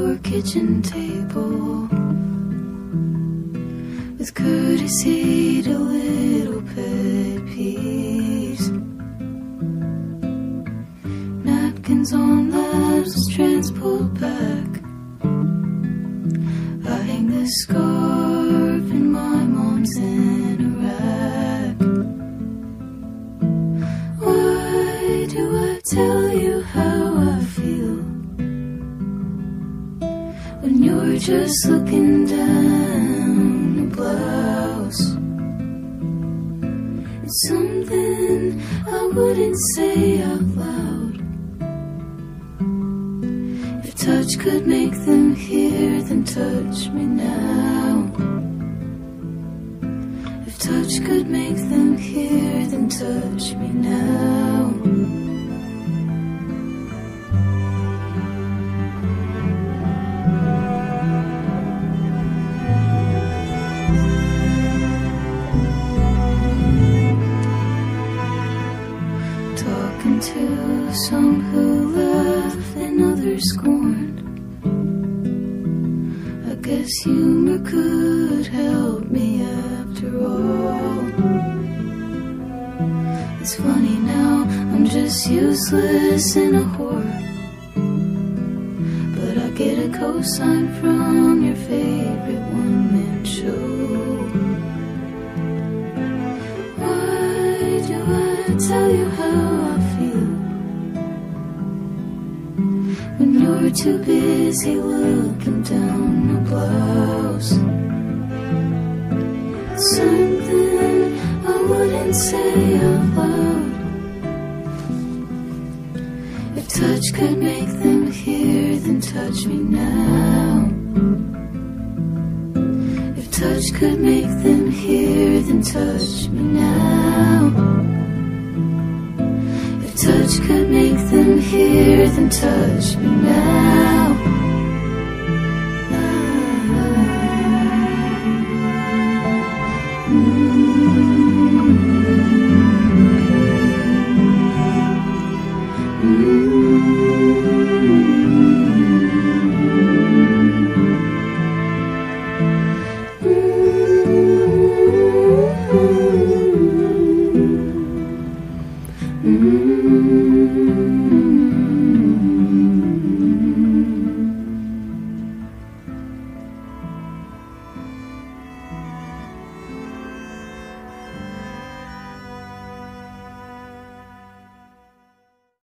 your kitchen table with courtesy to little pet peeves. Napkins on laps, strands pulled back. I hang the scarf in my mom's anorak. Why do I tell you how I feel when you're just looking down a blouse? It's something I wouldn't say out loud. If touch could make them hear, then touch me now. If touch could make them hear, then touch me now. Talking to some who laugh and others scorned. I guess humor could help me after all. It's funny now, I'm just useless and a whore, but I get a cosign from your favorite one-man show. Why do I tell you how I feel when you're too busy looking down a blouse? It's something I wouldn't say out loud. If touch could make them hear, then touch me now. If touch could make them hear, then touch me now. If touch could make them hear, then touch me now.